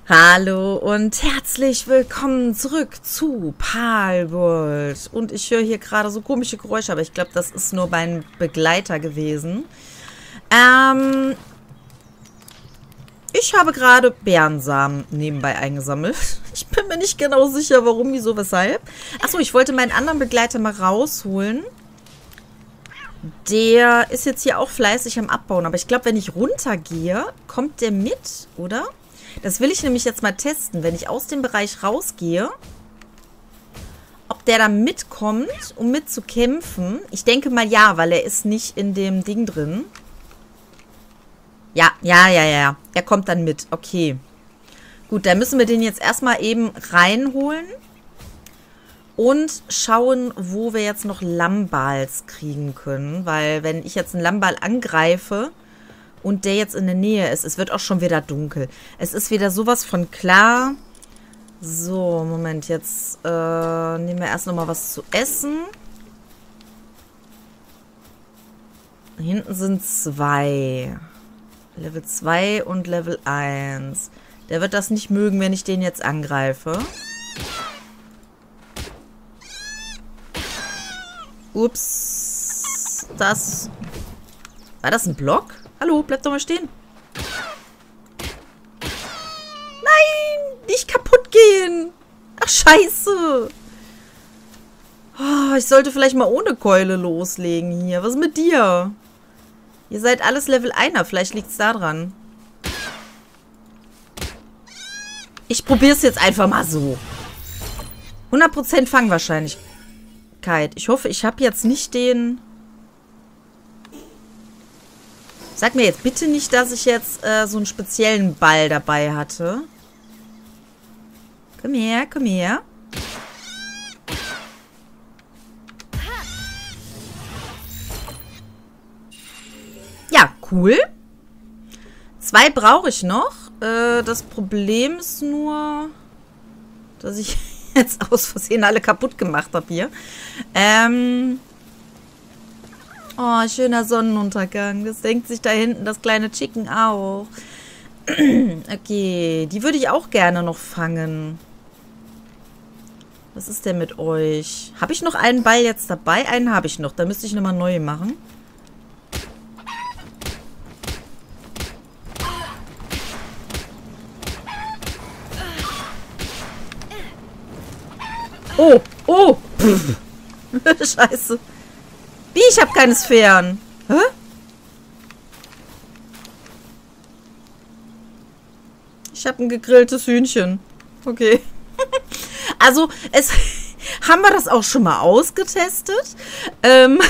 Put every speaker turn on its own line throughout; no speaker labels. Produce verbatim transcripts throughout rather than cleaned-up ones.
Hallo und herzlich willkommen zurück zu Palworld. Und ich höre hier gerade so komische Geräusche, aber ich glaube, das ist nur mein Begleiter gewesen. Ähm, ich habe gerade Bärensamen nebenbei eingesammelt. Ich bin mir nicht genau sicher, warum, wieso, weshalb. Achso, ich wollte meinen anderen Begleiter mal rausholen. Der ist jetzt hier auch fleißig am Abbauen, aber ich glaube, wenn ich runtergehe, kommt der mit, oder? Das will ich nämlich jetzt mal testen, wenn ich aus dem Bereich rausgehe, ob der da mitkommt, um mitzukämpfen. Ich denke mal ja, weil er ist nicht in dem Ding drin. Ja, ja, ja, ja. Er kommt dann mit. Okay. Gut, dann müssen wir den jetzt erstmal eben reinholen und schauen, wo wir jetzt noch Lammbals kriegen können. Weil wenn ich jetzt einen Lammbal angreife und der jetzt in der Nähe ist, es wird auch schon wieder dunkel. Es ist wieder sowas von klar. So, Moment, jetzt äh, nehmen wir erst nochmal was zu essen. Hinten sind zwei. Level zwei und Level eins. Der wird das nicht mögen, wenn ich den jetzt angreife. Ups. Das... War das ein Block? Hallo, bleib doch mal stehen. Nein, nicht kaputt gehen. Ach, scheiße. Oh, ich sollte vielleicht mal ohne Keule loslegen hier. Was ist mit dir? Ihr seid alles Level einer. Vielleicht liegt es da dran. Ich probiere es jetzt einfach mal so. hundert Prozent Fangwahrscheinlichkeit. Ich hoffe, ich habe jetzt nicht den... Sag mir jetzt bitte nicht, dass ich jetzt äh, so einen speziellen Ball dabei hatte. Komm her, komm her. Ja, cool. Zwei brauche ich noch. Äh, das Problem ist nur, dass ich jetzt aus Versehen alle kaputt gemacht habe hier. Ähm... Oh, schöner Sonnenuntergang. Das denkt sich da hinten das kleine Chicken auch. Okay, die würde ich auch gerne noch fangen. Was ist denn mit euch? Habe ich noch einen Ball jetzt dabei? Einen habe ich noch. Da müsste ich nochmal neu machen. Oh, oh. Scheiße. Wie? Ich habe keine Sphären. Hä? Ich habe ein gegrilltes Hühnchen. Okay. Also, es haben wir das auch schon mal ausgetestet. Ähm,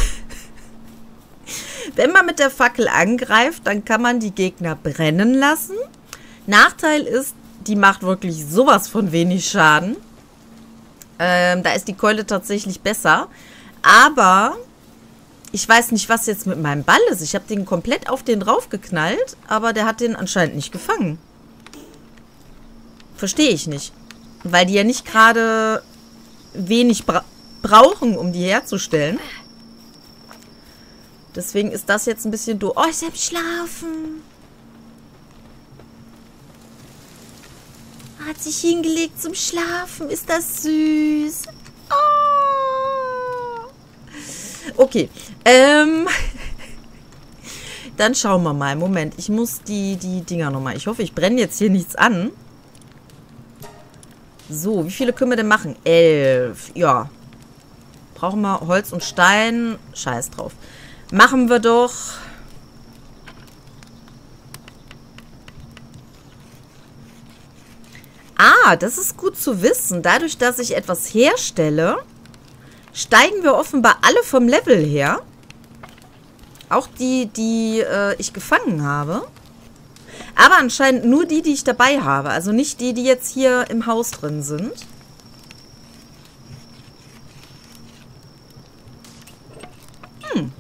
wenn man mit der Fackel angreift, dann kann man die Gegner brennen lassen. Nachteil ist, die macht wirklich sowas von wenig Schaden. Ähm, da ist die Keule tatsächlich besser. Aber... Ich weiß nicht, was jetzt mit meinem Ball ist. Ich habe den komplett auf den draufgeknallt, aber der hat den anscheinend nicht gefangen. Verstehe ich nicht. Weil die ja nicht gerade wenig bra brauchen, um die herzustellen. Deswegen ist das jetzt ein bisschen doof. Oh, ist er am Schlafen. Hat sich hingelegt zum Schlafen. Ist das süß. Oh. Okay, ähm, dann schauen wir mal. Moment, ich muss die, die Dinger nochmal. Ich hoffe, ich brenne jetzt hier nichts an. So, wie viele können wir denn machen? Elf, ja. Brauchen wir Holz und Stein? Scheiß drauf. Machen wir doch... Ah, das ist gut zu wissen. Dadurch, dass ich etwas herstelle... steigen wir offenbar alle vom Level her. Auch die, die äh, ich gefangen habe. Aber anscheinend nur die, die ich dabei habe. Also nicht die, die jetzt hier im Haus drin sind. Hm.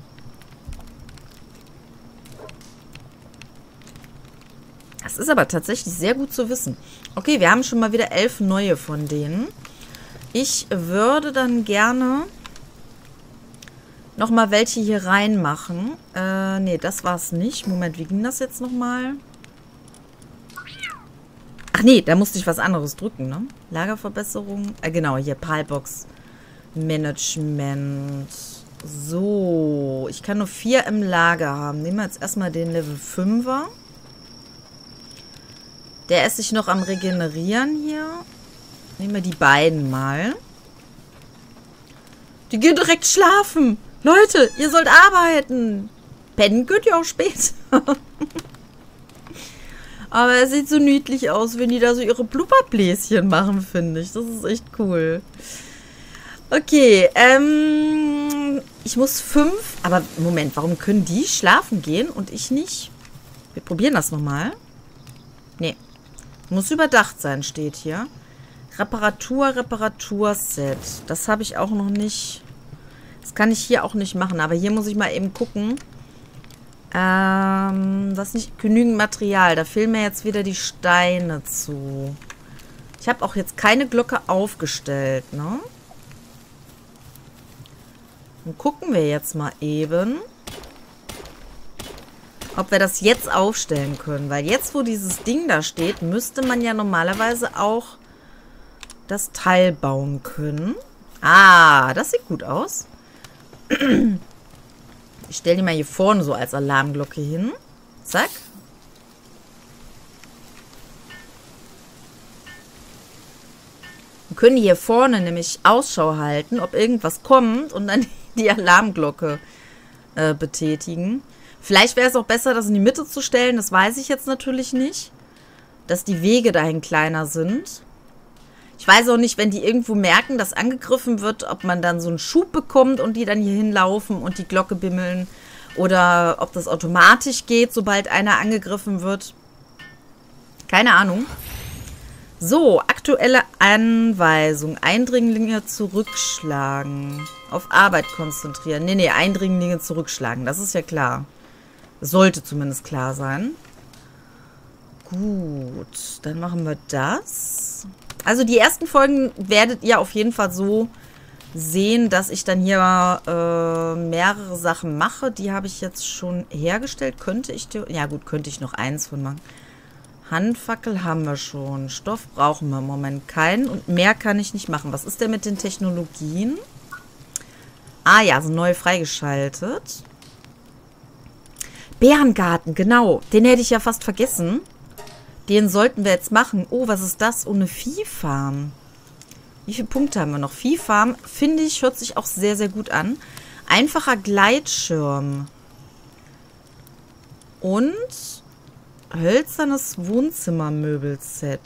Das ist aber tatsächlich sehr gut zu wissen. Okay, wir haben schon mal wieder elf neue von denen. Ich würde dann gerne nochmal welche hier reinmachen. Äh, nee, das war's nicht. Moment, wie ging das jetzt nochmal? Ach nee, da musste ich was anderes drücken, ne? Lagerverbesserung. Äh, genau, hier Palbox Management. So, ich kann nur vier im Lager haben. Nehmen wir jetzt erstmal den Level fünfer. Der ist sich noch am Regenerieren hier. Nehmen wir die beiden mal. Die gehen direkt schlafen. Leute, ihr sollt arbeiten. Pennen könnt ihr auch spät. Aber es sieht so niedlich aus, wenn die da so ihre Blubberbläschen machen, finde ich. Das ist echt cool. Okay, ähm, ich muss fünf, aber Moment, warum können die schlafen gehen und ich nicht? Wir probieren das nochmal. Nee, muss überdacht sein, steht hier. Reparatur, Reparaturset. Das habe ich auch noch nicht. Das kann ich hier auch nicht machen, aber hier muss ich mal eben gucken. Ähm, das ist nicht genügend Material. Da fehlen mir jetzt wieder die Steine zu. Ich habe auch jetzt keine Glocke aufgestellt, ne? Dann gucken wir jetzt mal eben, ob wir das jetzt aufstellen können. Weil jetzt, wo dieses Ding da steht, müsste man ja normalerweise auch das Teil bauen können. Ah, das sieht gut aus. Ich stelle die mal hier vorne so als Alarmglocke hin. Zack. Wir können hier vorne nämlich Ausschau halten, ob irgendwas kommt und dann die Alarmglocke äh, betätigen. Vielleicht wäre es auch besser, das in die Mitte zu stellen. Das weiß ich jetzt natürlich nicht. Dass die Wege dahin kleiner sind. Ich weiß auch nicht, wenn die irgendwo merken, dass angegriffen wird, ob man dann so einen Schub bekommt und die dann hier hinlaufen und die Glocke bimmeln. Oder ob das automatisch geht, sobald einer angegriffen wird. Keine Ahnung. So, aktuelle Anweisung. Eindringlinge zurückschlagen. Auf Arbeit konzentrieren. Nee, nee, Eindringlinge zurückschlagen. Das ist ja klar. Sollte zumindest klar sein. Gut, dann machen wir das. Also die ersten Folgen werdet ihr auf jeden Fall so sehen, dass ich dann hier äh, mehrere Sachen mache. Die habe ich jetzt schon hergestellt. Könnte ich... Ja gut, könnte ich noch eins von machen. Handfackel haben wir schon. Stoff brauchen wir im Moment keinen. Und mehr kann ich nicht machen. Was ist denn mit den Technologien? Ah ja, so neu freigeschaltet. Bärengarten, genau. Den hätte ich ja fast vergessen. Den sollten wir jetzt machen. Oh, was ist das? Oh, eine Viehfarm. Wie viele Punkte haben wir noch? Viehfarm, finde ich, hört sich auch sehr, sehr gut an. Einfacher Gleitschirm. Und hölzernes Wohnzimmermöbelset.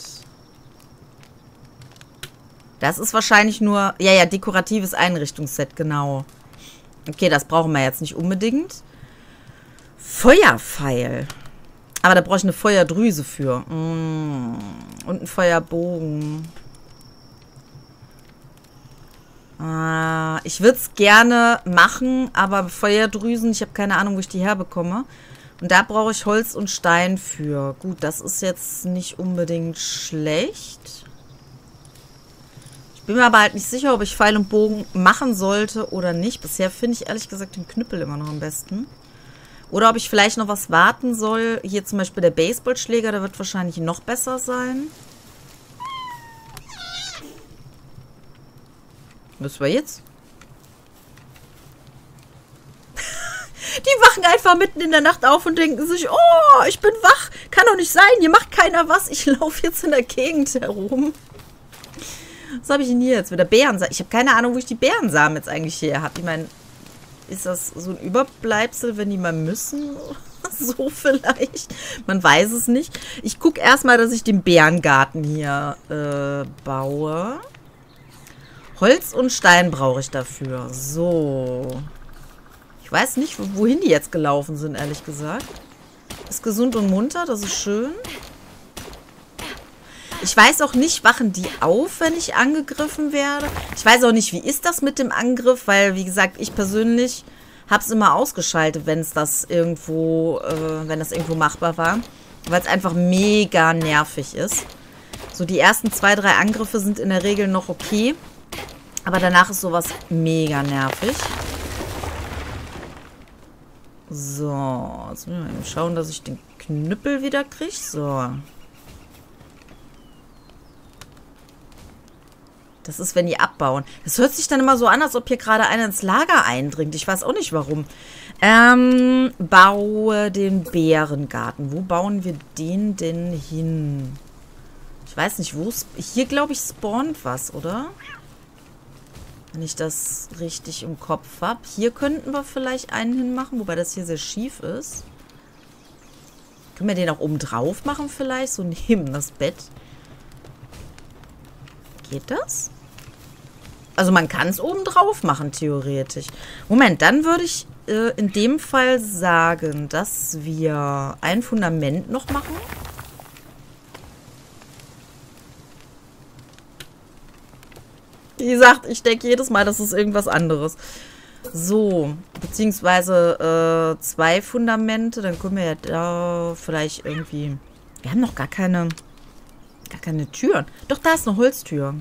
Das ist wahrscheinlich nur... Ja, ja, dekoratives Einrichtungsset, genau. Okay, das brauchen wir jetzt nicht unbedingt. Feuerpfeil. Aber da brauche ich eine Feuerdrüse für. Mm. Und einen Feuerbogen. Ah, ich würde es gerne machen, aber Feuerdrüsen, ich habe keine Ahnung, wo ich die herbekomme. Und da brauche ich Holz und Stein für. Gut, das ist jetzt nicht unbedingt schlecht. Ich bin mir aber halt nicht sicher, ob ich Pfeil und Bogen machen sollte oder nicht. Bisher finde ich ehrlich gesagt den Knüppel immer noch am besten. Oder ob ich vielleicht noch was warten soll. Hier zum Beispiel der Baseballschläger, der wird wahrscheinlich noch besser sein. Was war jetzt? Die wachen einfach mitten in der Nacht auf und denken sich, oh, ich bin wach. Kann doch nicht sein, hier macht keiner was. Ich laufe jetzt in der Gegend herum. Was habe ich denn hier jetzt wieder? Bärensamen. Ich habe keine Ahnung, wo ich die Bärensamen jetzt eigentlich her habe. Ich meine... Ist das so ein Überbleibsel, wenn die mal müssen? So vielleicht. Man weiß es nicht. Ich gucke erstmal, dass ich den Bärengarten hier äh, baue. Holz und Stein brauche ich dafür. So. Ich weiß nicht, wohin die jetzt gelaufen sind, ehrlich gesagt. Ist gesund und munter, das ist schön. Ich weiß auch nicht, wachen die auf, wenn ich angegriffen werde? Ich weiß auch nicht, wie ist das mit dem Angriff, weil, wie gesagt, ich persönlich habe es immer ausgeschaltet, wenn es das irgendwo, äh, wenn das irgendwo machbar war. Weil es einfach mega nervig ist. So, die ersten zwei, drei Angriffe sind in der Regel noch okay. Aber danach ist sowas mega nervig. So, jetzt müssen wir eben schauen, dass ich den Knüppel wieder kriege. So. Das ist, wenn die abbauen. Das hört sich dann immer so an, als ob hier gerade einer ins Lager eindringt. Ich weiß auch nicht, warum. Ähm, baue den Bärengarten. Wo bauen wir den denn hin? Ich weiß nicht, wo es... Hier, glaube ich, spawnt was, oder? Wenn ich das richtig im Kopf habe. Hier könnten wir vielleicht einen hinmachen, wobei das hier sehr schief ist. Können wir den auch oben drauf machen vielleicht? So neben das Bett. Geht das? Also man kann es oben drauf machen, theoretisch. Moment, dann würde ich äh, in dem Fall sagen, dass wir ein Fundament noch machen. Wie gesagt, ich denke jedes Mal, das ist irgendwas anderes. So, beziehungsweise äh, zwei Fundamente. Dann können wir ja da vielleicht irgendwie... Wir haben noch gar keine... Gar keine Türen. Doch, da ist eine Holztür.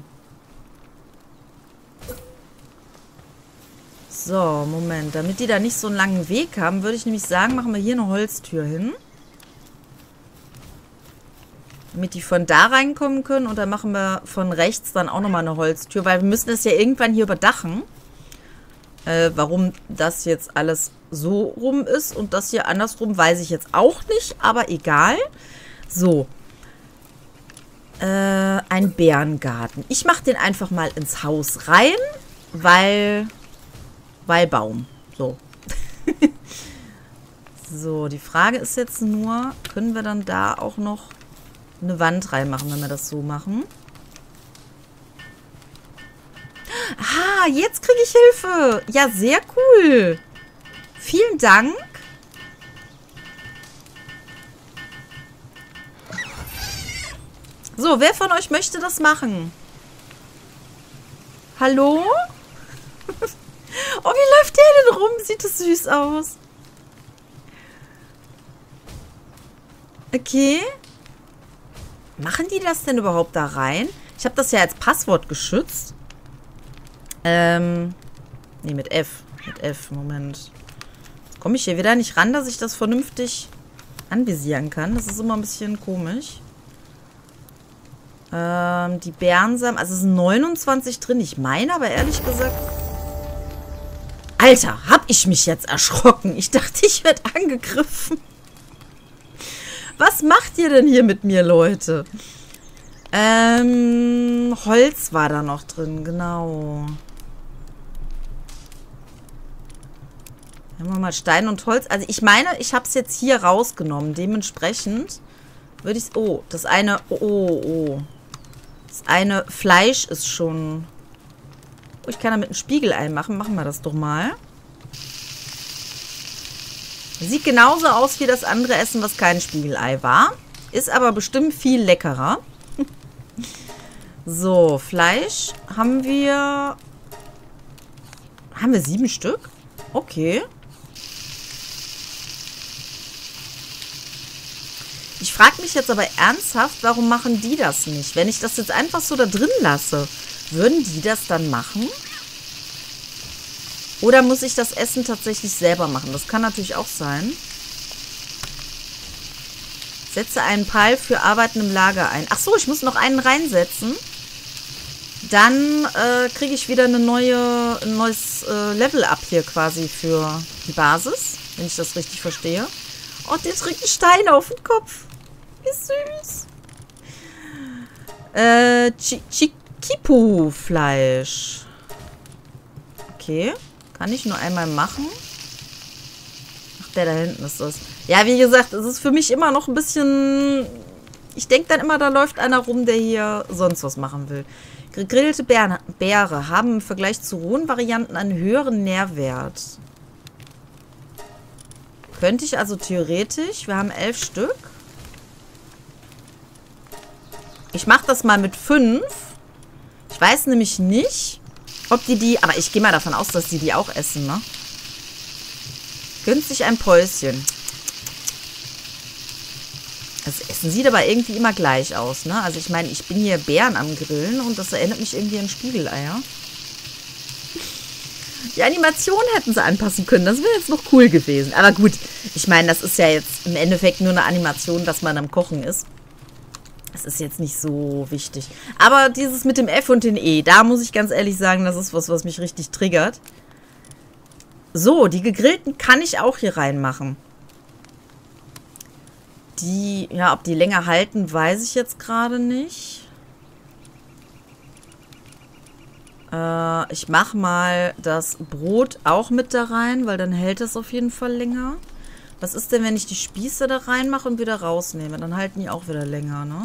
So, Moment. Damit die da nicht so einen langen Weg haben, würde ich nämlich sagen, machen wir hier eine Holztür hin. Damit die von da reinkommen können. Und dann machen wir von rechts dann auch nochmal eine Holztür. Weil wir müssen das ja irgendwann hier überdachen. Äh, warum das jetzt alles so rum ist und das hier andersrum, weiß ich jetzt auch nicht. Aber egal. So. Äh, ein Bärengarten. Ich mache den einfach mal ins Haus rein. Weil... Weil Baum. So. So, die Frage ist jetzt nur, können wir dann da auch noch eine Wand reinmachen, wenn wir das so machen? Ah, jetzt kriege ich Hilfe. Ja, sehr cool. Vielen Dank. So, wer von euch möchte das machen? Hallo? Oh, wie läuft der denn rum? Sieht das süß aus. Okay. Machen die das denn überhaupt da rein? Ich habe das ja als Passwort geschützt. Ähm. Nee, mit F. Mit F, Moment. Jetzt komme ich hier wieder nicht ran, dass ich das vernünftig anvisieren kann. Das ist immer ein bisschen komisch. Ähm, die Bärensamen. Also es sind neunundzwanzig drin. Ich meine aber ehrlich gesagt... Alter, hab ich mich jetzt erschrocken. Ich dachte, ich werde angegriffen. Was macht ihr denn hier mit mir, Leute? Ähm, Holz war da noch drin, genau. Haben wir mal Stein und Holz. Also ich meine, ich habe es jetzt hier rausgenommen. Dementsprechend würde ich... Oh, das eine... Oh, oh. Das eine Fleisch ist schon... Oh, ich kann damit ein Spiegelei machen. Machen wir das doch mal. Sieht genauso aus wie das andere Essen, was kein Spiegelei war. Ist aber bestimmt viel leckerer. So, Fleisch haben wir... Haben wir sieben Stück? Okay. Ich frage mich jetzt aber ernsthaft, warum machen die das nicht? Wenn ich das jetzt einfach so da drin lasse, würden die das dann machen? Oder muss ich das Essen tatsächlich selber machen? Das kann natürlich auch sein. Setze einen Pfeil für Arbeiten im Lager ein. Ach so, ich muss noch einen reinsetzen. Dann äh, kriege ich wieder eine neue, ein neues äh, Level-Up hier quasi für die Basis. Wenn ich das richtig verstehe. Oh, der trägt einen Stein auf den Kopf. Wie süß. Äh, Chikipu-Fleisch. Okay. Kann ich nur einmal machen. Ach, der da hinten ist das. Ja, wie gesagt, es ist für mich immer noch ein bisschen... Ich denke dann immer, da läuft einer rum, der hier sonst was machen will. Gegrillte Beere, Beere haben im Vergleich zu rohen Varianten einen höheren Nährwert. Könnte ich also theoretisch... Wir haben elf Stück. Ich mache das mal mit fünf. Ich weiß nämlich nicht, ob die die... Aber ich gehe mal davon aus, dass die die auch essen, ne? Günstig ein Päuschen. Das Essen sieht aber irgendwie immer gleich aus, ne? Also ich meine, ich bin hier Bären am Grillen und das erinnert mich irgendwie an Spiegeleier. Die Animation hätten sie anpassen können. Das wäre jetzt noch cool gewesen. Aber gut, ich meine, das ist ja jetzt im Endeffekt nur eine Animation, dass man am Kochen ist. das ist jetzt nicht so wichtig. Aber dieses mit dem F und den E, da muss ich ganz ehrlich sagen, das ist was, was mich richtig triggert. So, die gegrillten kann ich auch hier reinmachen. Die, ja, ob die länger halten, weiß ich jetzt gerade nicht. Äh, ich mache mal das Brot auch mit da rein, weil dann hält das auf jeden Fall länger. Was ist denn, wenn ich die Spieße da reinmache und wieder rausnehme? Dann halten die auch wieder länger, ne?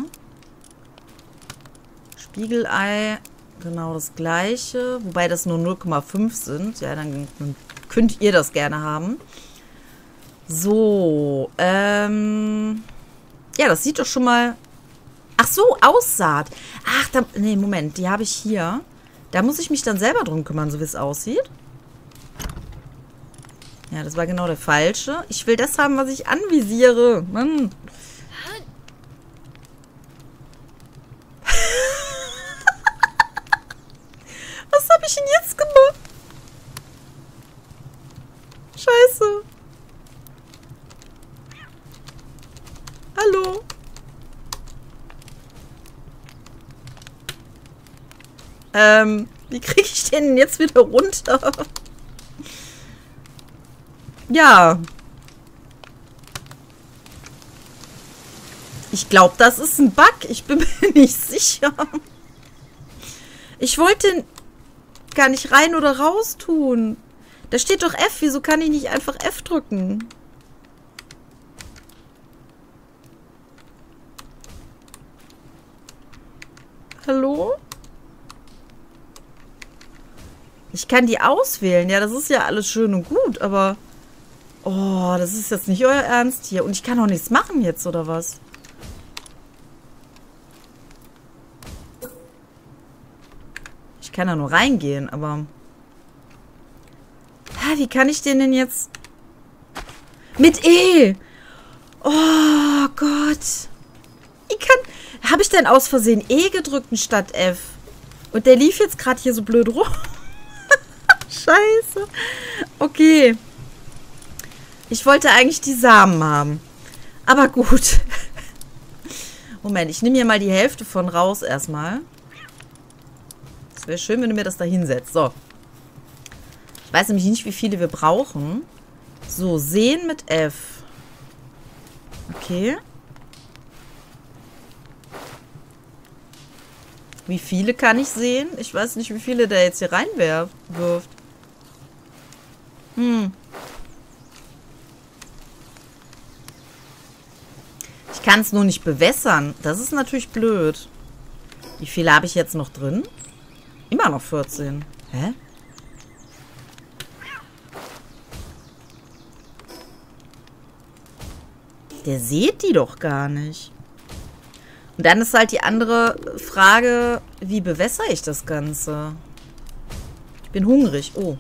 Spiegelei, genau das gleiche. Wobei das nur null Komma fünf sind. Ja, dann, dann könnt ihr das gerne haben. So, ähm... ja, das sieht doch schon mal... Ach so, Aussaat. Ach, da, nee, Moment, die habe ich hier. Da muss ich mich dann selber drum kümmern, so wie es aussieht. Ja, das war genau der falsche. Ich will das haben, was ich anvisiere. Mann. Was habe ich denn jetzt gemacht? Scheiße. Hallo. Ähm, wie kriege ich den denn jetzt wieder runter? Ja. Ich glaube, das ist ein Bug. Ich bin mir nicht sicher. Ich wollte gar nicht rein oder raus tun. Da steht doch F. Wieso kann ich nicht einfach F drücken? Hallo? Ich kann die auswählen. Ja, das ist ja alles schön und gut, aber... Oh, das ist jetzt nicht euer Ernst hier. Und ich kann auch nichts machen jetzt, oder was? Ich kann da nur reingehen, aber... Ah, wie kann ich den denn jetzt... Mit E! Oh Gott! Ich kann... Habe ich denn aus Versehen E gedrückt statt F? Und der lief jetzt gerade hier so blöd rum. Scheiße. Okay. Ich wollte eigentlich die Samen haben. Aber gut. Moment, ich nehme hier mal die Hälfte von raus erstmal. Es wäre schön, wenn du mir das da hinsetzt. So. Ich weiß nämlich nicht, wie viele wir brauchen. So, sehen mit F. Okay. Wie viele kann ich sehen? Ich weiß nicht, wie viele der jetzt hier reinwirft. Hm. Ich kann es nur nicht bewässern. Das ist natürlich blöd. Wie viele habe ich jetzt noch drin? Immer noch vierzehn. Hä? Der sieht die doch gar nicht. Und dann ist halt die andere Frage, wie bewässere ich das Ganze? Ich bin hungrig. Oh.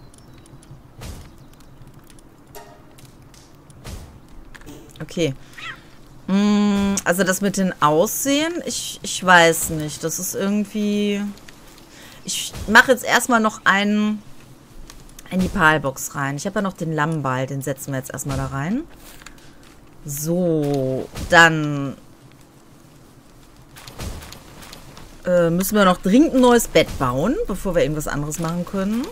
Okay. Also das mit den Aussehen, ich, ich weiß nicht. Das ist irgendwie... Ich mache jetzt erstmal noch einen in die Palbox rein. Ich habe ja noch den Lammball, den setzen wir jetzt erstmal da rein. So, dann äh, müssen wir noch dringend ein neues Bett bauen, bevor wir irgendwas anderes machen können.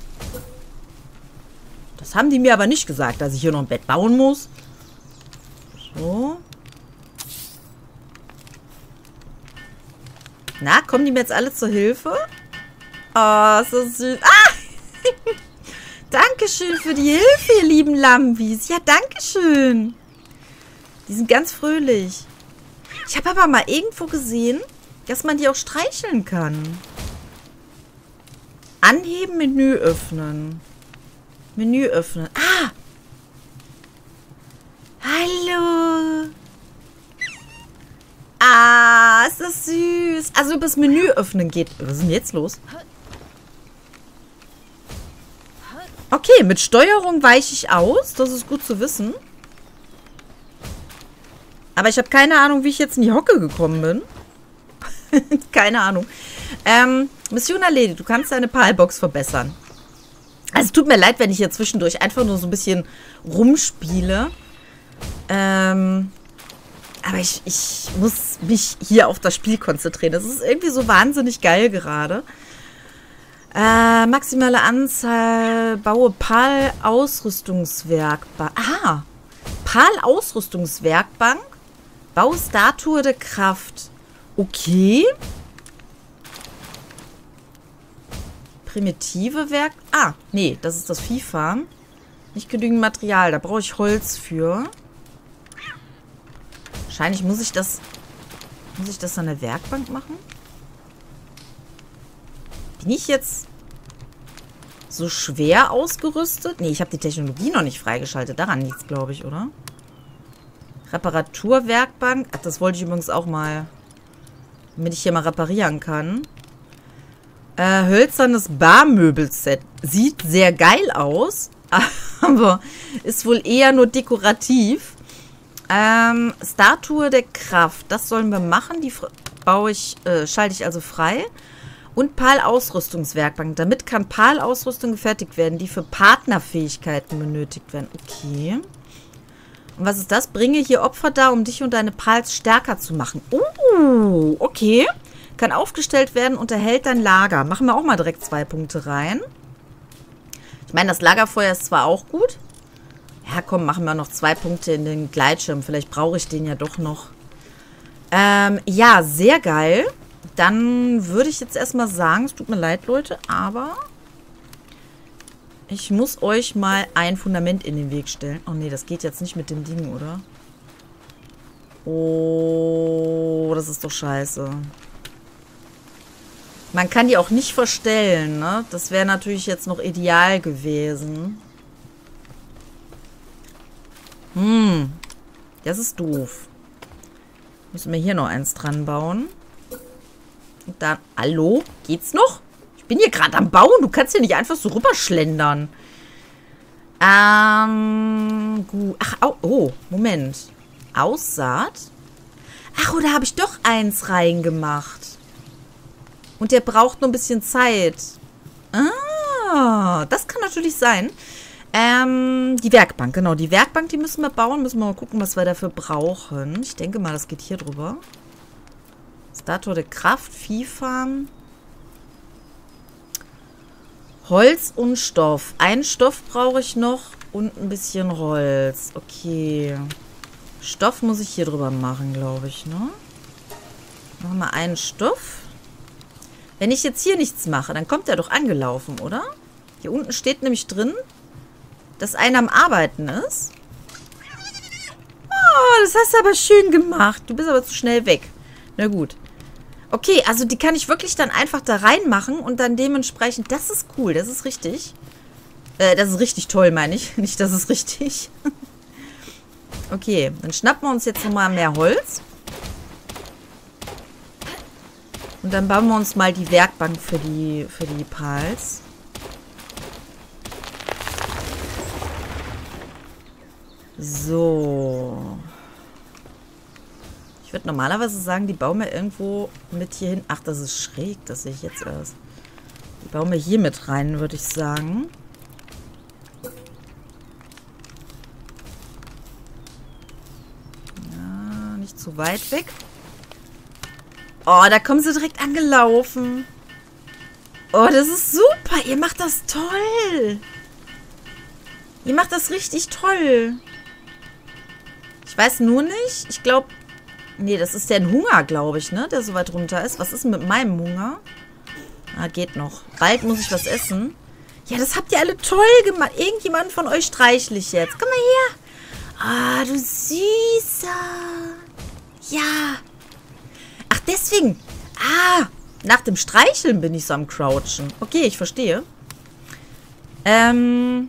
Das haben die mir aber nicht gesagt, dass ich hier noch ein Bett bauen muss. So. Na, kommen die mir jetzt alle zur Hilfe? Oh, so süß. Ah! Dankeschön für die Hilfe, ihr lieben Lambis. Ja, dankeschön. Die sind ganz fröhlich. Ich habe aber mal irgendwo gesehen, dass man die auch streicheln kann. Anheben, Menü öffnen. Menü öffnen. Ah! Hallo! Ah, ist das süß. Also über das Menü öffnen geht. Was ist denn jetzt los? Okay, mit Steuerung weiche ich aus. Das ist gut zu wissen. Aber ich habe keine Ahnung, wie ich jetzt in die Hocke gekommen bin. Keine Ahnung. Ähm, Mission erledigt. Du kannst deine Palbox verbessern. Also es tut mir leid, wenn ich hier zwischendurch einfach nur so ein bisschen rumspiele. Ähm... Aber ich, ich muss mich hier auf das Spiel konzentrieren. Das ist irgendwie so wahnsinnig geil gerade. Äh, maximale Anzahl, baue Pal-Ausrüstungswerkbank. Aha, Pal-Ausrüstungswerkbank, baue Statue der Kraft. Okay. Primitive Werk... Ah, nee, das ist das Viehfarm. Nicht genügend Material, da brauche ich Holz für. Wahrscheinlich muss ich das... Muss ich das an der Werkbank machen? Bin ich jetzt so schwer ausgerüstet? Nee, ich habe die Technologie noch nicht freigeschaltet. Daran liegt es, glaube ich, oder? Reparaturwerkbank. Ach, das wollte ich übrigens auch mal, damit ich hier mal reparieren kann. Äh, hölzernes Barmöbelset. Sieht sehr geil aus, aber ist wohl eher nur dekorativ. Ähm, Statue der Kraft. Das sollen wir machen. Die baue ich, äh, schalte ich also frei. Und Pal-Ausrüstungswerkbank. Damit kann Pal-Ausrüstung gefertigt werden, die für Partnerfähigkeiten benötigt werden. Okay. Und was ist das? Bringe hier Opfer dar, um dich und deine Pals stärker zu machen. Uh, okay. Kann aufgestellt werden und erhält dann Lager. Machen wir auch mal direkt zwei Punkte rein. Ich meine, das Lagerfeuer ist zwar auch gut. Ja, komm, machen wir noch zwei Punkte in den Gleitschirm. Vielleicht brauche ich den ja doch noch. Ähm, ja, sehr geil. Dann würde ich jetzt erstmal sagen, es tut mir leid, Leute, aber ich muss euch mal ein Fundament in den Weg stellen. Oh nee, das geht jetzt nicht mit dem Ding, oder? Oh, das ist doch scheiße. Man kann die auch nicht verstellen, ne? Das wäre natürlich jetzt noch ideal gewesen. Hm, das ist doof. Müssen wir hier noch eins dran bauen. Und dann, hallo? Geht's noch? Ich bin hier gerade am Bauen. Du kannst hier nicht einfach so rüberschlendern. Ähm, gut. Ach, oh, oh, Moment. Aussaat? Ach, oder habe ich doch eins reingemacht? Und der braucht nur ein bisschen Zeit. Ah, das kann natürlich sein. Ähm, die Werkbank, genau. Die Werkbank, die müssen wir bauen. Müssen wir mal gucken, was wir dafür brauchen. Ich denke mal, das geht hier drüber. Statue der Kraft, Viehfarm. Holz und Stoff. Einen Stoff brauche ich noch und ein bisschen Holz. Okay. Stoff muss ich hier drüber machen, glaube ich, ne? Machen wir einen Stoff. Wenn ich jetzt hier nichts mache, dann kommt er doch angelaufen, oder? Hier unten steht nämlich drin, dass einer am Arbeiten ist. Oh, das hast du aber schön gemacht. Du bist aber zu schnell weg. Na gut. Okay, also die kann ich wirklich dann einfach da reinmachen und dann dementsprechend... Das ist cool, das ist richtig. Äh, das ist richtig toll, meine ich. Nicht, das ist richtig. Okay, dann schnappen wir uns jetzt nochmal mehr Holz. Und dann bauen wir uns mal die Werkbank für die, für die Pals. So. Ich würde normalerweise sagen, die bauen wir irgendwo mit hier hin. Ach, das ist schräg, das sehe ich jetzt erst. Die bauen wir hier mit rein, würde ich sagen. Ja, nicht zu weit weg. Oh, da kommen sie direkt angelaufen. Oh, das ist super. Ihr macht das toll. Ihr macht das richtig toll. Ich weiß nur nicht. Ich glaube... Nee, das ist der Hunger, glaube ich, ne? Der so weit runter ist. Was ist denn mit meinem Hunger? Ah, geht noch. Bald muss ich was essen. Ja, das habt ihr alle toll gemacht. Irgendjemand von euch streichle ich jetzt. Komm mal her. Ah, du Süßer. Ja. Ach, deswegen. Ah, nach dem Streicheln bin ich so am Crouchen. Okay, ich verstehe. Ähm.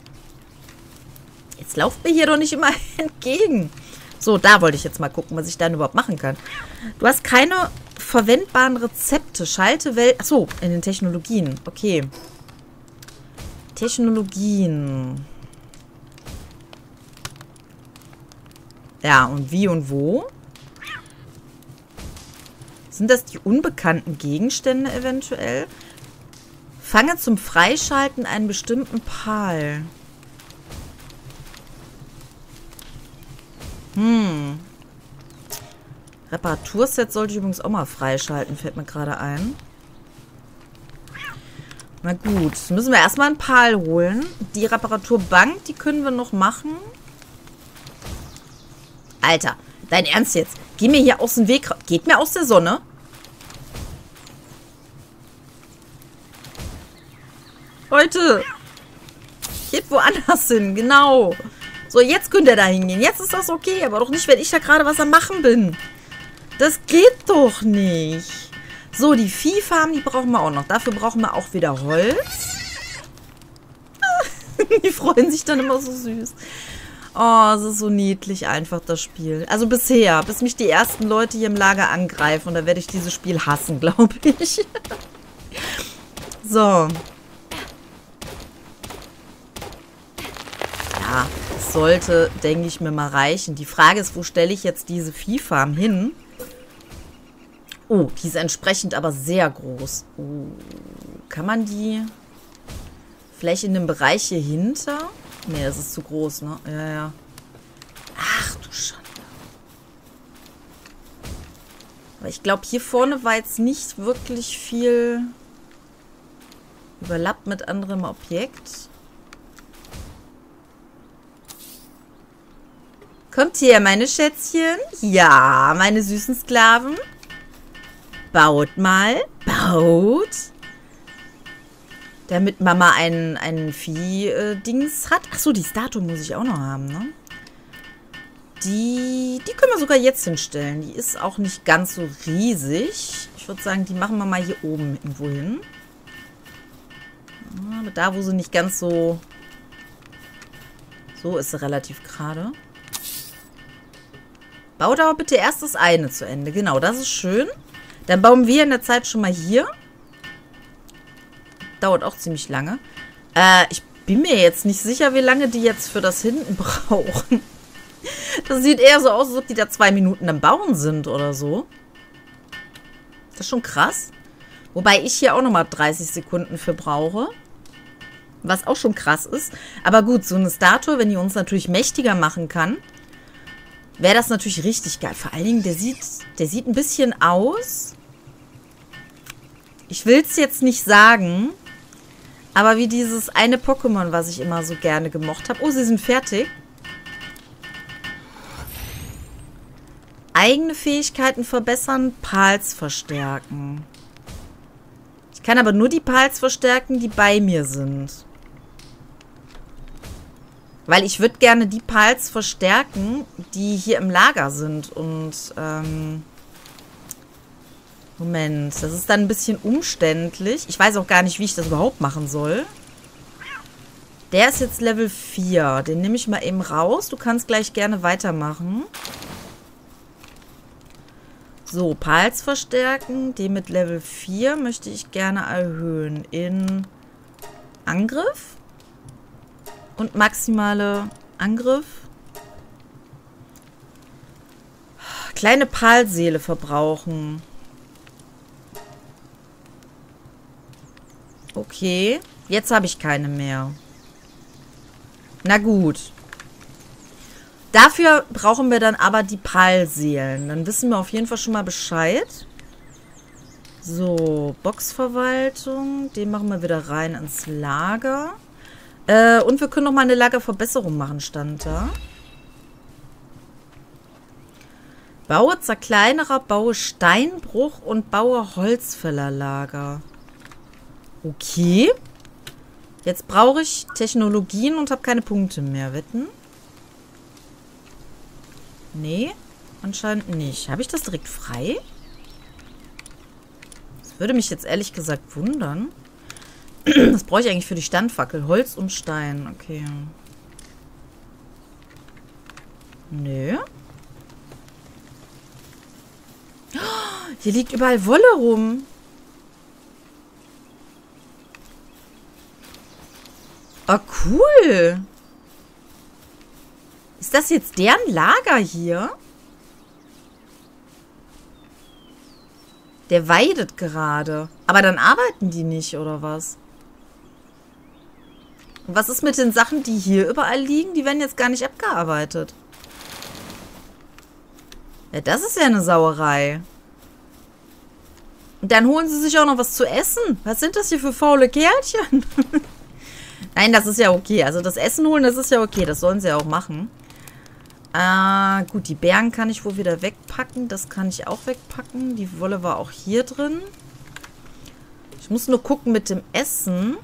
Jetzt lauft mir hier doch nicht immer entgegen. So, da wollte ich jetzt mal gucken, was ich dann überhaupt machen kann. Du hast keine verwendbaren Rezepte. Schalte Welt... Achso, in den Technologien. Okay. Technologien. Ja, und wie und wo? Sind das die unbekannten Gegenstände eventuell? Fange zum Freischalten einen bestimmten Pal. Hm. Reparaturset sollte ich übrigens auch mal freischalten, fällt mir gerade ein. Na gut, müssen wir erstmal einen Pal holen. Die Reparaturbank, die können wir noch machen. Alter, dein Ernst jetzt? Geh mir hier aus dem Weg. Geht mir aus der Sonne? Leute, geht woanders hin, genau. So, jetzt könnt ihr da hingehen. Jetzt ist das okay, aber doch nicht, wenn ich da gerade was am Machen bin. Das geht doch nicht. So, die Viehfarm, die brauchen wir auch noch. Dafür brauchen wir auch wieder Holz. Die freuen sich dann immer so süß. Oh, es ist so niedlich einfach, das Spiel. Also bisher, bis mich die ersten Leute hier im Lager angreifen. Und da werde ich dieses Spiel hassen, glaube ich. So. Ja, das sollte, denke ich, mir mal reichen. Die Frage ist, wo stelle ich jetzt diese Viehfarm hin? Oh, die ist entsprechend aber sehr groß. Oh, kann man die vielleicht in dem Bereich hier hinter? Nee, das ist zu groß, ne? Ja, ja. Ach du Schande. Aber ich glaube, hier vorne war jetzt nicht wirklich viel überlappt mit anderem Objekt. Kommt her, meine Schätzchen. Ja, meine süßen Sklaven. Baut mal. Baut. Damit Mama einen, einen Vieh-Dings hat. Achso, die Statue muss ich auch noch haben, ne? Die, die können wir sogar jetzt hinstellen. Die ist auch nicht ganz so riesig. Ich würde sagen, die machen wir mal hier oben irgendwo hin. Aber da, wo sie nicht ganz so... So ist sie relativ gerade. Baut aber bitte erst das eine zu Ende. Genau, das ist schön. Dann bauen wir in der Zeit schon mal hier. Dauert auch ziemlich lange. Äh, ich bin mir jetzt nicht sicher, wie lange die jetzt für das hinten brauchen. Das sieht eher so aus, als ob die da zwei Minuten am Bauen sind oder so. Das ist schon krass. Wobei ich hier auch nochmal dreißig Sekunden für brauche. Was auch schon krass ist. Aber gut, so eine Statue, wenn die uns natürlich mächtiger machen kann, wäre das natürlich richtig geil. Vor allen Dingen, der sieht, der sieht ein bisschen aus. Ich will es jetzt nicht sagen, aber wie dieses eine Pokémon, was ich immer so gerne gemocht habe. Oh, sie sind fertig. Eigene Fähigkeiten verbessern, Pals verstärken. Ich kann aber nur die Pals verstärken, die bei mir sind. Weil ich würde gerne die Pals verstärken, die hier im Lager sind. Und, ähm... Moment, das ist dann ein bisschen umständlich. Ich weiß auch gar nicht, wie ich das überhaupt machen soll. Der ist jetzt Level vier. Den nehme ich mal eben raus. Du kannst gleich gerne weitermachen. So, Pals verstärken. Den mit Level vier möchte ich gerne erhöhen. In Angriff. Und maximale Angriff. Kleine Palseele verbrauchen. Okay. Jetzt habe ich keine mehr. Na gut. Dafür brauchen wir dann aber die Palseelen. Dann wissen wir auf jeden Fall schon mal Bescheid. So, Boxverwaltung. Den machen wir wieder rein ins Lager. Äh, und wir können noch mal eine Lagerverbesserung machen, stand da. Baue Zerkleinerer, baue Steinbruch und baue Holzfällerlager. Okay. Jetzt brauche ich Technologien und habe keine Punkte mehr. Wetten? Nee, anscheinend nicht. Habe ich das direkt frei? Das würde mich jetzt ehrlich gesagt wundern. Das brauche ich eigentlich für die Standfackel. Holz und Stein. Okay. Nö. Hier liegt überall Wolle rum. Oh, cool. Ist das jetzt deren Lager hier? Der weidet gerade. Aber dann arbeiten die nicht, oder was? Und was ist mit den Sachen, die hier überall liegen? Die werden jetzt gar nicht abgearbeitet. Ja, das ist ja eine Sauerei. Und dann holen sie sich auch noch was zu essen. Was sind das hier für faule Kerlchen? Nein, das ist ja okay. Also das Essen holen, das ist ja okay. Das sollen sie ja auch machen. Äh, gut, die Beeren kann ich wohl wieder wegpacken. Das kann ich auch wegpacken. Die Wolle war auch hier drin. Ich muss nur gucken mit dem Essen,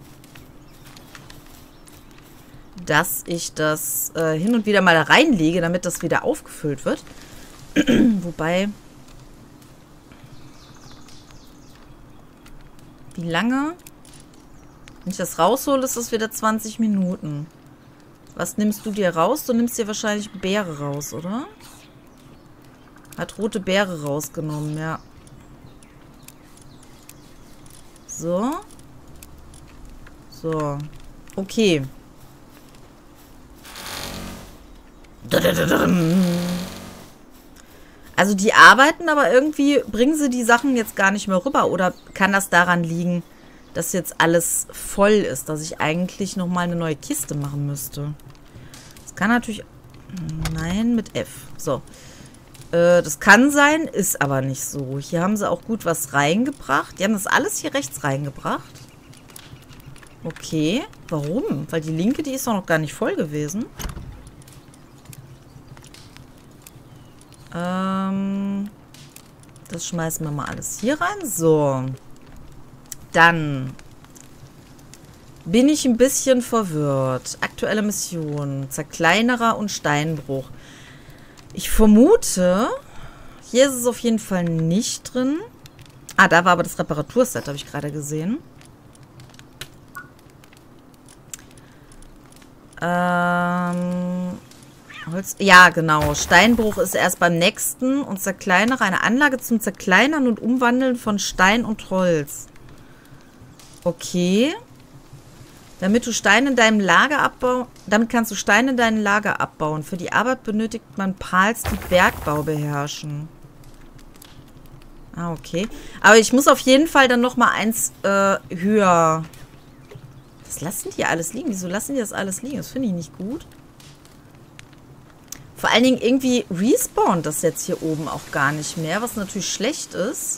dass ich das äh, hin und wieder mal da reinlege, damit das wieder aufgefüllt wird. Wobei... Wie lange? Wenn ich das raushole, ist das wieder zwanzig Minuten. Was nimmst du dir raus? Du nimmst dir wahrscheinlich Beere raus, oder? Hat rote Beere rausgenommen, ja. So. So. Okay. Also die arbeiten, aber irgendwie bringen sie die Sachen jetzt gar nicht mehr rüber. Oder kann das daran liegen, dass jetzt alles voll ist, dass ich eigentlich nochmal eine neue Kiste machen müsste? Das kann natürlich... Nein, mit F. So. Äh, das kann sein, ist aber nicht so. Hier haben sie auch gut was reingebracht. Die haben das alles hier rechts reingebracht. Okay. Warum? Weil die linke, die ist doch noch gar nicht voll gewesen. Ähm, das schmeißen wir mal alles hier rein. So. Dann bin ich ein bisschen verwirrt. Aktuelle Mission. Zerkleinerer und Steinbruch. Ich vermute, hier ist es auf jeden Fall nicht drin. Ah, da war aber das Reparaturset, habe ich gerade gesehen. Ähm... Holz. Ja, genau. Steinbruch ist erst beim nächsten und Zerkleinerer. Eine Anlage zum Zerkleinern und Umwandeln von Stein und Holz. Okay. Damit du Steine in deinem Lager abbauen. Damit kannst du Steine in deinem Lager abbauen. Für die Arbeit benötigt man Pals, die Bergbau beherrschen. Ah, okay. Aber ich muss auf jeden Fall dann nochmal eins äh, höher. Was lassen die alles liegen? Wieso lassen die das alles liegen? Das finde ich nicht gut. Vor allen Dingen irgendwie respawnt das jetzt hier oben auch gar nicht mehr, was natürlich schlecht ist.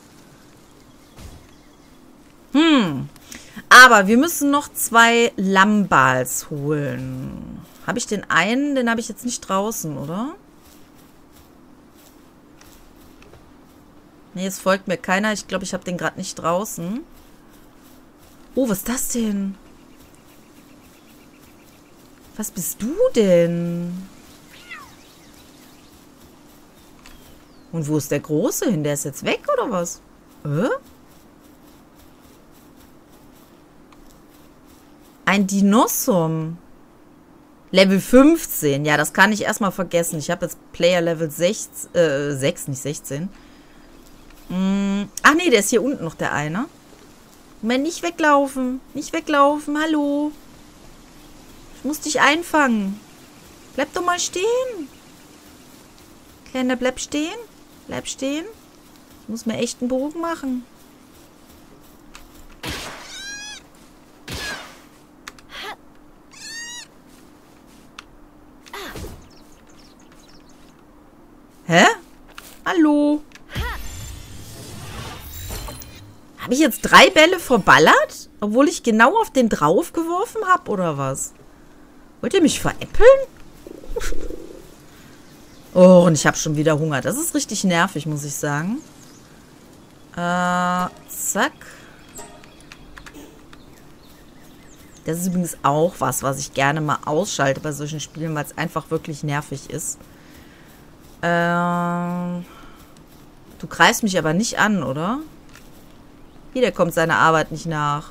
Hm. Aber wir müssen noch zwei Lammbals holen. Habe ich den einen? Den habe ich jetzt nicht draußen, oder? Nee, es folgt mir keiner. Ich glaube, ich habe den gerade nicht draußen. Oh, was ist das denn? Was bist du denn? Und wo ist der Große hin? Der ist jetzt weg, oder was? Äh? Ein Dinossum. Level fünfzehn. Ja, das kann ich erstmal vergessen. Ich habe jetzt Player Level sechzehn, äh, sechs, nicht sechzehn. Hm. Ach nee, der ist hier unten noch der eine. Moment, nicht weglaufen. Nicht weglaufen. Hallo. Ich muss dich einfangen. Bleib doch mal stehen. Kleiner, bleib stehen. Bleib stehen. Ich muss mir echt einen Bogen machen. Hä? Hallo? Habe ich jetzt drei Bälle verballert? Obwohl ich genau auf den drauf geworfen habe, oder was? Wollt ihr mich veräppeln? Oh, und ich habe schon wieder Hunger. Das ist richtig nervig, muss ich sagen. Äh, zack. Das ist übrigens auch was, was ich gerne mal ausschalte bei solchen Spielen, weil es einfach wirklich nervig ist. Ähm, du greifst mich aber nicht an, oder? Hier, der kommt seiner Arbeit nicht nach.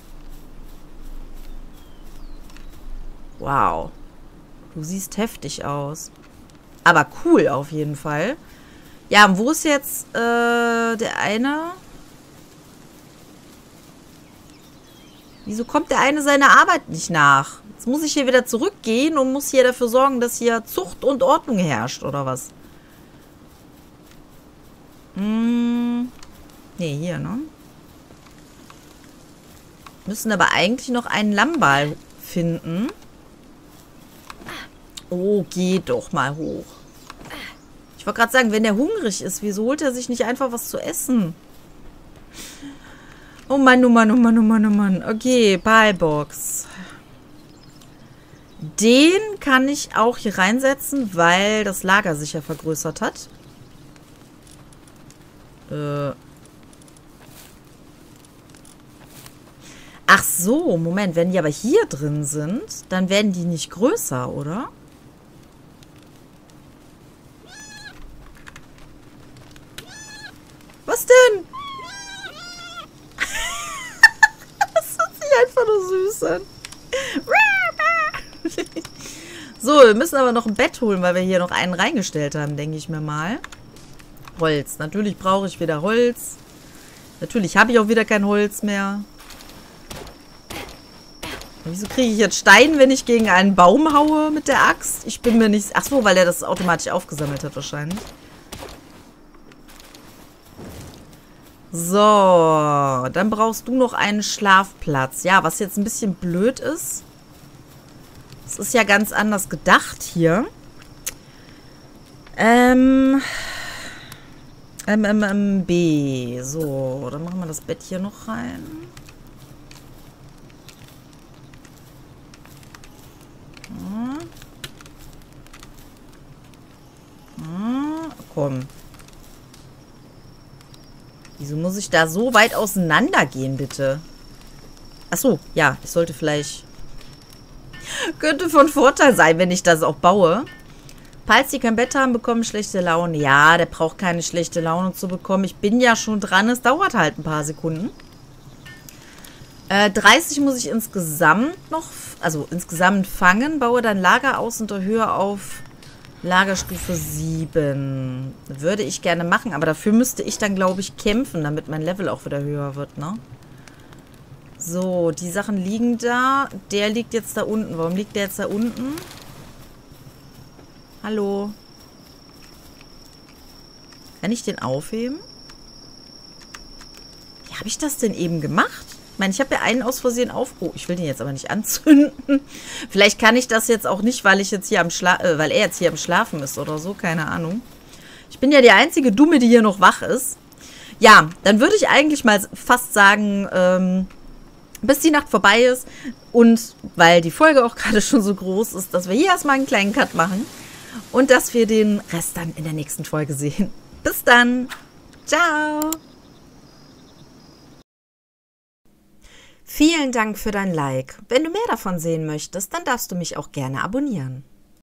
Wow. Du siehst heftig aus. Aber cool auf jeden Fall. Ja, und wo ist jetzt äh, der eine? Wieso kommt der eine seiner Arbeit nicht nach? Jetzt muss ich hier wieder zurückgehen und muss hier dafür sorgen, dass hier Zucht und Ordnung herrscht, oder was? Hm. Ne, hier, ne? Müssen aber eigentlich noch einen Lammbal finden. Ich Ich wollte gerade sagen, wenn der hungrig ist, wieso holt er sich nicht einfach was zu essen? Oh Mann, oh Mann, oh Mann, oh Mann, oh Mann. Okay, Ballbox. Den kann ich auch hier reinsetzen, weil das Lager sich ja vergrößert hat. Äh. Ach so, Moment. Wenn die aber hier drin sind, dann werden die nicht größer, oder? Was denn? Das hört sich einfach nur süß an. So, wir müssen aber noch ein Bett holen, weil wir hier noch einen reingestellt haben, denke ich mir mal. Holz. Natürlich brauche ich wieder Holz. Natürlich habe ich auch wieder kein Holz mehr. Wieso kriege ich jetzt Stein, wenn ich gegen einen Baum haue mit der Axt? Ich bin mir nicht... Ach so, weil er das automatisch aufgesammelt hat wahrscheinlich. So, dann brauchst du noch einen Schlafplatz. Ja, was jetzt ein bisschen blöd ist. Es ist ja ganz anders gedacht hier. Ähm... M M M B. So, dann machen wir das Bett hier noch rein. Hm. Hm. Komm. Wieso muss ich da so weit auseinander gehen, bitte? Achso, ja, ich sollte vielleicht... Könnte von Vorteil sein, wenn ich das auch baue. Falls die kein Bett haben, bekommen schlechte Laune. Ja, der braucht keine schlechte Laune zu bekommen. Ich bin ja schon dran. Es dauert halt ein paar Sekunden. Äh, dreißig muss ich insgesamt noch, also insgesamt fangen. Baue dann Lager aus und erhöhe auf Lagerstufe sieben. Würde ich gerne machen, aber dafür müsste ich dann, glaube ich, kämpfen, damit mein Level auch wieder höher wird, ne? So, die Sachen liegen da. Der liegt jetzt da unten. Warum liegt der jetzt da unten? Hallo. Kann ich den aufheben? Wie habe ich das denn eben gemacht? Ich meine, ich habe ja einen aus Versehen auf... Oh, ich will den jetzt aber nicht anzünden. Vielleicht kann ich das jetzt auch nicht, weil ich jetzt hier am Schla äh, weil er jetzt hier am Schlafen ist oder so. Keine Ahnung. Ich bin ja die einzige Dumme, die hier noch wach ist. Ja, dann würde ich eigentlich mal fast sagen, ähm, bis die Nacht vorbei ist und weil die Folge auch gerade schon so groß ist, dass wir hier erstmal einen kleinen Cut machen. Und dass wir den Rest dann in der nächsten Folge sehen. Bis dann. Ciao. Vielen Dank für dein Like. Wenn du mehr davon sehen möchtest, dann darfst du mich auch gerne abonnieren.